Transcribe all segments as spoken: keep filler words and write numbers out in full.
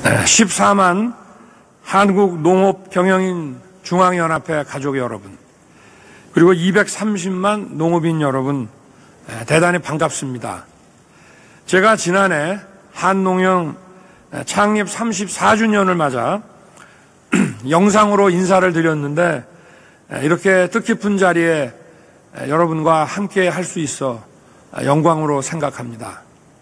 십사만 한국농업경영인 중앙연합회 가족 여러분, 그리고 이백삼십만 농업인 여러분, 대단히 반갑습니다. 제가 지난해 한농영 창립 삼십사 주년을 맞아 영상으로 인사를 드렸는데, 이렇게 뜻깊은 자리에 여러분과 함께 할 수 있어 영광으로 생각합니다.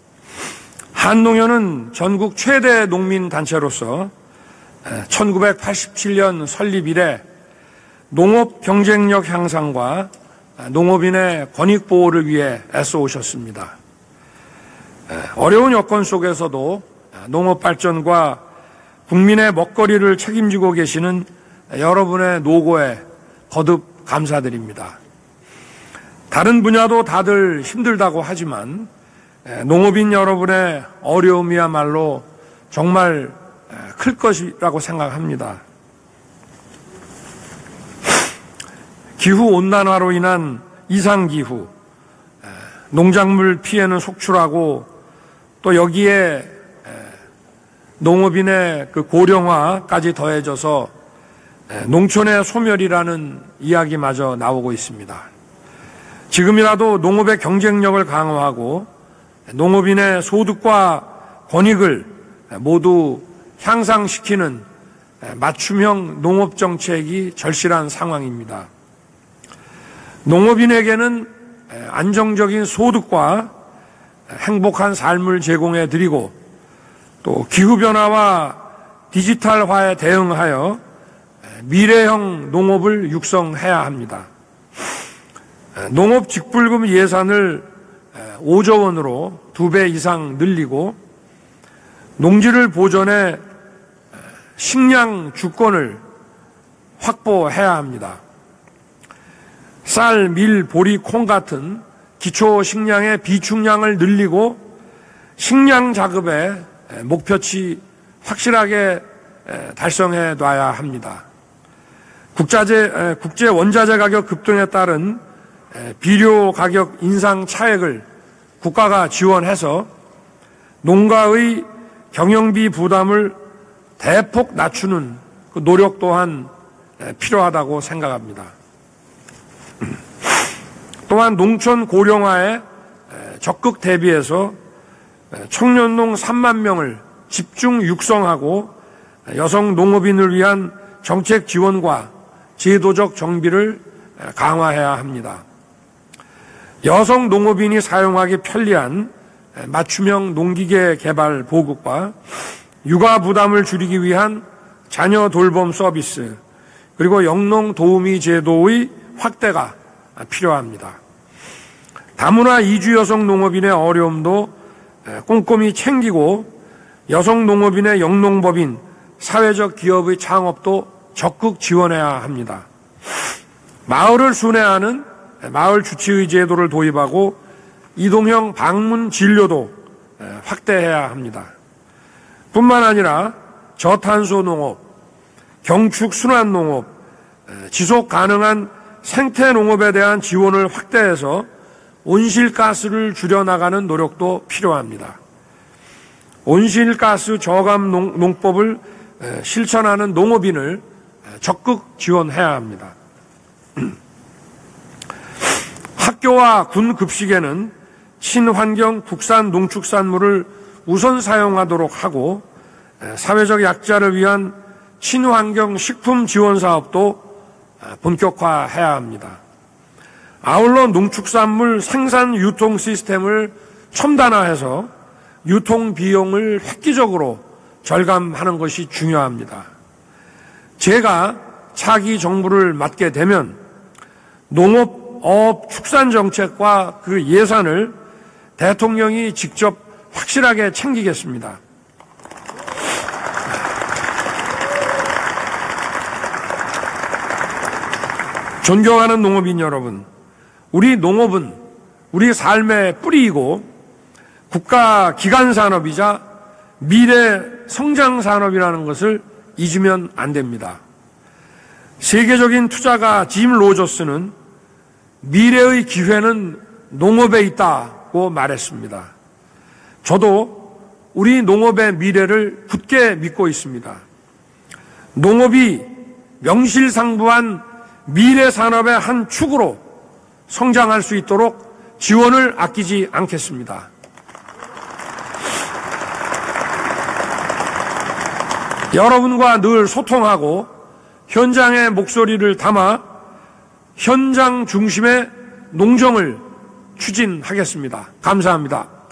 한농연은 전국 최대 농민단체로서 천구백팔십칠 년 설립 이래 농업 경쟁력 향상과 농업인의 권익 보호를 위해 애써 오셨습니다. 어려운 여건 속에서도 농업 발전과 국민의 먹거리를 책임지고 계시는 여러분의 노고에 거듭 감사드립니다. 다른 분야도 다들 힘들다고 하지만 농업인 여러분의 어려움이야말로 정말 클 것이라고 생각합니다. 기후온난화로 인한 이상기후, 농작물 피해는 속출하고 또 여기에 농업인의 그 고령화까지 더해져서 농촌의 소멸이라는 이야기마저 나오고 있습니다. 지금이라도 농업의 경쟁력을 강화하고 농업인의 소득과 권익을 모두 향상시키는 맞춤형 농업정책이 절실한 상황입니다. 농업인에게는 안정적인 소득과 행복한 삶을 제공해 드리고 또 기후변화와 디지털화에 대응하여 미래형 농업을 육성해야 합니다. 농업 직불금 예산을 오조 원으로 두 배 이상 늘리고 농지를 보존해 식량 주권을 확보해야 합니다. 쌀, 밀, 보리, 콩 같은 기초 식량의 비축량을 늘리고 식량 자급의 목표치 확실하게 달성해 놔야 합니다. 국자재, 국제 원자재 가격 급등에 따른 비료 가격 인상 차액을 국가가 지원해서 농가의 경영비 부담을 대폭 낮추는 그 노력 또한 필요하다고 생각합니다. 또한 농촌 고령화에 적극 대비해서 청년농 삼만 명을 집중 육성하고 여성 농업인을 위한 정책 지원과 제도적 정비를 강화해야 합니다. 여성 농업인이 사용하기 편리한 맞춤형 농기계 개발 보급과 육아 부담을 줄이기 위한 자녀 돌봄 서비스, 그리고 영농 도우미 제도의 확대가 필요합니다. 다문화 이주 여성 농업인의 어려움도 꼼꼼히 챙기고 여성 농업인의 영농법인, 사회적 기업의 창업도 적극 지원해야 합니다. 마을을 순회하는 마을 주치의 제도를 도입하고 이동형 방문 진료도 확대해야 합니다. 뿐만 아니라 저탄소 농업, 경축 순환 농업, 지속 가능한 생태 농업에 대한 지원을 확대해서 온실가스를 줄여나가는 노력도 필요합니다. 온실가스 저감 농, 농법을 실천하는 농업인을 적극 지원해야 합니다. 학교와 군 급식에는 친환경 국산 농축산물을 우선 사용하도록 하고 사회적 약자를 위한 친환경 식품 지원 사업도 본격화해야 합니다. 아울러 농축산물 생산 유통 시스템을 첨단화해서 유통 비용을 획기적으로 절감하는 것이 중요합니다. 제가 차기 정부를 맡게 되면 농업, 어업, 축산 정책과 그 예산을 대통령이 직접 확실하게 챙기겠습니다. 존경하는 농업인 여러분, 우리 농업은 우리 삶의 뿌리이고 국가 기간 산업이자 미래 성장 산업이라는 것을 잊으면 안 됩니다. 세계적인 투자가 짐 로저스는 미래의 기회는 농업에 있다고 말했습니다. 저도 우리 농업의 미래를 굳게 믿고 있습니다. 농업이 명실상부한 미래 산업의 한 축으로 성장할 수 있도록 지원을 아끼지 않겠습니다. 여러분과 늘 소통하고 현장의 목소리를 담아 현장 중심의 농정을 추진하겠습니다. 감사합니다.